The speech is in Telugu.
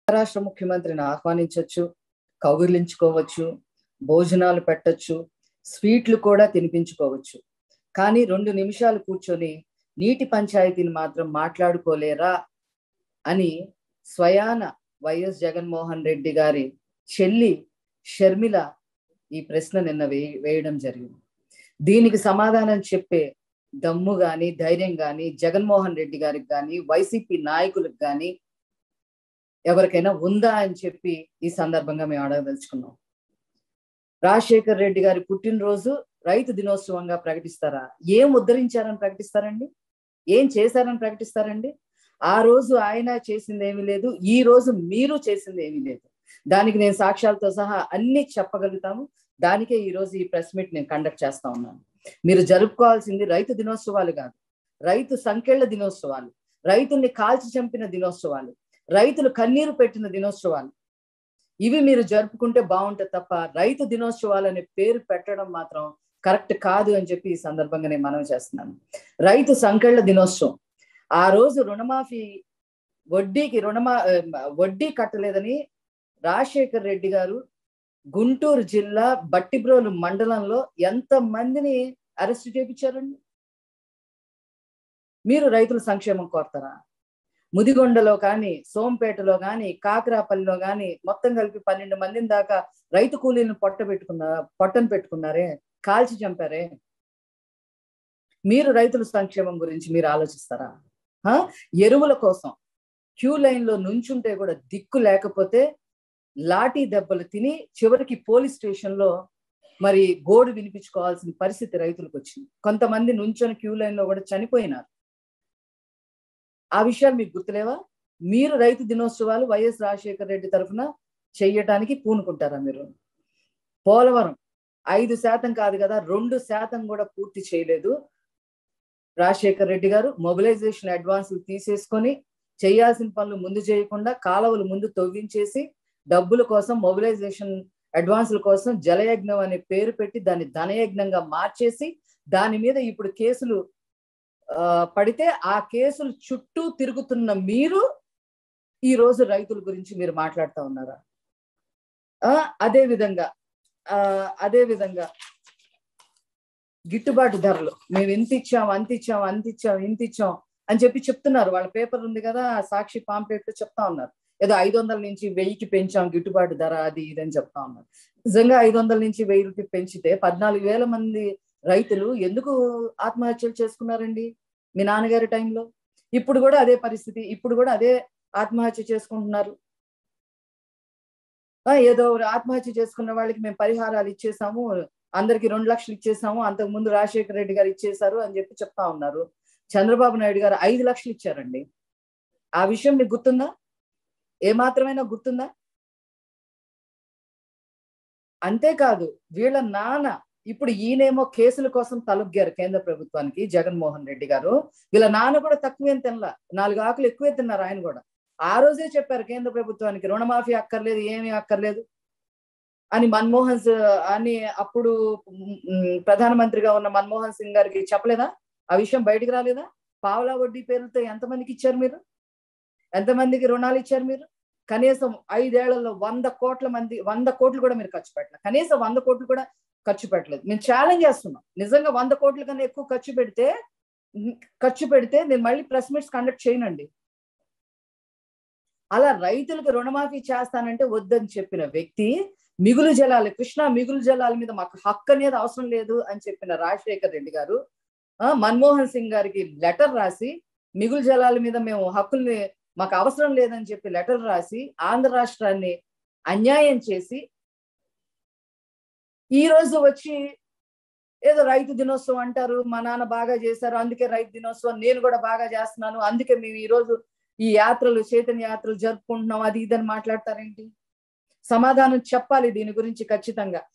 రాష్ట్ర ముఖ్యమంత్రిని ఆహ్వానించవచ్చు, కౌగిలించుకోవచ్చు, భోజనాలు పెట్టచ్చు, స్వీట్లు కూడా తినిపించుకోవచ్చు. కానీ 2 నిమిషాలు కూర్చొని నీటి పంచాయతీని మాత్రం మాట్లాడుకోలేరా అని స్వయాన వైఎస్ జగన్మోహన్ రెడ్డి గారి చెల్లి షర్మిల ఈ ప్రశ్న నిన్న వేయడం జరిగింది. దీనికి సమాధానం చెప్పే దమ్ము గాని ధైర్యం గాని జగన్మోహన్ రెడ్డి గారికి కానీ వైసీపీ నాయకులకు కానీ ఎవరికైనా ఉందా అని చెప్పి ఈ సందర్భంగా మేము అడగదలుచుకున్నాం. రాజశేఖర్ రెడ్డి గారి పుట్టినరోజు రైతు దినోత్సవంగా ప్రకటిస్తారా? ఏం ఉద్ధరించారని ప్రకటిస్తారండి? ఏం చేశారని ప్రకటిస్తారండి? ఆ రోజు ఆయన చేసింది ఏమీ లేదు, ఈ రోజు మీరు చేసింది ఏమీ లేదు. దానికి నేను సాక్ష్యాలతో సహా అన్ని చెప్పగలుగుతాము. దానికే ఈ రోజు ఈ ప్రెస్ మీట్ నేను కండక్ట్ చేస్తా ఉన్నాను. మీరు జరుపుకోవాల్సింది రైతు దినోత్సవాలు కాదు, రైతు సంకెళ్ల దినోత్సవాలు, రైతుల్ని కాల్చి చంపిన దినోత్సవాలు, రైతులు కన్నీరు పెట్టిన దినోత్సవాలు. ఇవి మీరు జరుపుకుంటే బాగుంటుంది తప్ప రైతు దినోత్సవాలు అనే పేరు పెట్టడం మాత్రం కరెక్ట్ కాదు అని చెప్పి ఈ సందర్భంగా నేను మనవి చేస్తున్నాను. రైతు సంకెళ్ల దినోత్సవం, ఆ రోజు రుణమాఫీ వడ్డీ కట్టలేదని రాజశేఖర్ రెడ్డి గారు గుంటూరు జిల్లా బట్టిబ్రోలు మండలంలో ఎంత మందిని అరెస్ట్ చేయించారండి? మీరు రైతుల సంక్షేమం కోరతారా? ముదిగొండలో కానీ, సోంపేటలో కానీ, కాకరాపల్లిలో కానీ మొత్తం కలిపి 12 మందిని దాకా రైతు కూలీలను పొట్టను పెట్టుకున్నారే, కాల్చి చంపారే. మీరు రైతుల సంక్షేమం గురించి మీరు ఆలోచిస్తారా? ఎరువుల కోసం క్యూ లైన్ లో నుంచుంటే కూడా దిక్కు లేకపోతే లాఠీ దెబ్బలు తిని చివరికి పోలీస్ స్టేషన్ లో మరి గోడు వినిపించుకోవాల్సిన పరిస్థితి రైతులకు వచ్చింది. కొంతమంది నుంచొని క్యూ లైన్ లో కూడా చనిపోయినారు. ఆ విషయాలు మీకు గుర్తులేవా? మీరు రైతు దినోత్సవాలు వైఎస్ రాజశేఖర రెడ్డి తరఫున చెయ్యటానికి పూనుకుంటారా? మీరు పోలవరం 5% కాదు కదా, 2% కూడా పూర్తి చేయలేదు రాజశేఖర రెడ్డి గారు. మొబిలైజేషన్ అడ్వాన్సులు తీసేసుకొని చేయాల్సిన పనులు ముందు చేయకుండా కాలువలు ముందు తవ్వించేసి డబ్బుల కోసం, మొబిలైజేషన్ అడ్వాన్సుల కోసం జలయజ్ఞం అనే పేరు పెట్టి దాన్ని ధనయజ్ఞంగా మార్చేసి దాని మీద ఇప్పుడు కేసులు పడితే ఆ కేసులు చుట్టూ తిరుగుతున్న మీరు ఈ రోజు రైతుల గురించి మీరు మాట్లాడుతూ ఉన్నారా? అదే విధంగా గిట్టుబాటు ధరలు మేము ఇంత ఇచ్చాం అని చెప్పి చెప్తున్నారు. వాళ్ళ పేపర్ ఉంది కదా, సాక్షి పాంప్లెట్ చెప్తా ఉన్నారు. ఏదో 500 నుంచి 1000కి పెంచాం గిట్టుబాటు ధర, అది ఇదని చెప్తా ఉన్నారు. నిజంగా 500 నుంచి 1000కి పెంచితే 14,000 మంది రైతులు ఎందుకు ఆత్మహత్యలు చేసుకున్నారండి మీ నాన్నగారి టైంలో? ఇప్పుడు కూడా అదే పరిస్థితి, ఇప్పుడు కూడా అదే ఆత్మహత్య చేసుకుంటున్నారు. ఏదో ఆత్మహత్య చేసుకున్న వాళ్ళకి మేము పరిహారాలు ఇచ్చేసాము, అందరికి 2 లక్షలు ఇచ్చేసాము, అంతకు ముందు రాజశేఖర రెడ్డి గారు ఇచ్చేశారు అని చెప్పి చెప్తా ఉన్నారు. చంద్రబాబు నాయుడు గారు 5 లక్షలు ఇచ్చారండి. ఆ విషయం మీకు గుర్తుందా? ఏమాత్రమైనా గుర్తుందా? అంతేకాదు వీళ్ళ నాన్న ఇప్పుడు ఈయనేమో కేసుల కోసం తలొగ్గారు కేంద్ర ప్రభుత్వానికి, జగన్మోహన్ రెడ్డి గారు. వీళ్ళ నాన్న కూడా తక్కువేం తినలా, 4 ఆకులు ఎక్కువే తిన్నారు ఆయన కూడా. ఆ రోజే చెప్పారు కేంద్ర ప్రభుత్వానికి రుణమాఫీ అక్కర్లేదు, ఏమీ అక్కర్లేదు అని అని అప్పుడు ప్రధానమంత్రిగా ఉన్న మన్మోహన్ సింగ్ గారికి చెప్పలేదా? ఆ విషయం బయటికి రాలేదా? పావలా వడ్డీ పేరుతో ఎంతమందికి ఇచ్చారు మీరు? ఎంతమందికి రుణాలు ఇచ్చారు మీరు? కనీసం 5 ఏళ్లలో 100 కోట్లు కూడా మీరు ఖర్చు పెట్టలేదు. కనీసం 100 కోట్లు కూడా ఖర్చు పెట్టలేదు. మేము ఛాలెంజ్ చేస్తున్నాం, నిజంగా 100 కోట్ల కన్నా ఎక్కువ ఖర్చు పెడితే నేను మళ్ళీ ప్రెస్ మీట్స్ కండక్ట్ చేయనండి. అలా రైతులకు రుణమాఫీ చేస్తానంటే వద్దని చెప్పిన వ్యక్తి, మిగులు జలాలు, కృష్ణా మిగులు జలాల మీద మాకు హక్కు అనేది అవసరం లేదు అని చెప్పిన రాజశేఖర్ రెడ్డి గారు మన్మోహన్ సింగ్ గారికి లెటర్ రాసి మిగులు జలాల మీద మేము హక్కుల్ని మాకు అవసరం లేదని చెప్పి లెటర్ రాసి ఆంధ్ర రాష్ట్రాన్ని అన్యాయం చేసి ఈ రోజు వచ్చి ఏదో రైతు దినోత్సవం అంటారు, మా నాన్న బాగా చేశారు అందుకే రైతు దినోత్సవం, నేను కూడా బాగా చేస్తున్నాను అందుకే మేము ఈ రోజు ఈ యాత్రలు, చైతన్య యాత్రలు జరుపుకుంటున్నాం, అది ఇదని మాట్లాడతారేంటి? సమాధానం చెప్పాలి దీని గురించి ఖచ్చితంగా.